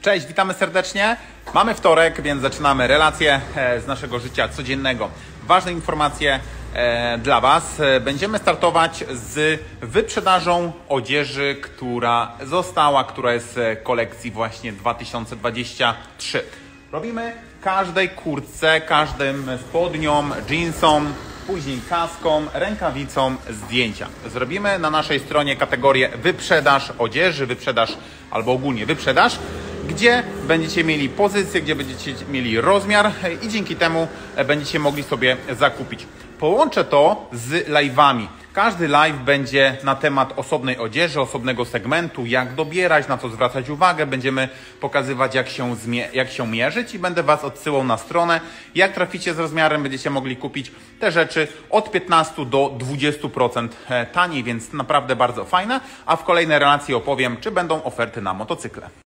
Cześć, witamy serdecznie. Mamy wtorek, więc zaczynamy relacje z naszego życia codziennego. Ważne informacje dla Was. Będziemy startować z wyprzedażą odzieży, która jest z kolekcji właśnie 2023. Robimy każdej kurtce, każdym spodniom, jeansom, później kaskom, rękawicom zdjęcia. Zrobimy na naszej stronie kategorię wyprzedaż odzieży, wyprzedaż albo ogólnie wyprzedaż, gdzie będziecie mieli pozycję, gdzie będziecie mieli rozmiar i dzięki temu będziecie mogli sobie zakupić. Połączę to z live'ami. Każdy live będzie na temat osobnej odzieży, osobnego segmentu, jak dobierać, na co zwracać uwagę. Będziemy pokazywać, jak się mierzyć i będę Was odsyłał na stronę. Jak traficie z rozmiarem, będziecie mogli kupić te rzeczy od 15 do 20% taniej, więc naprawdę bardzo fajne. A w kolejnej relacji opowiem, czy będą oferty na motocykle.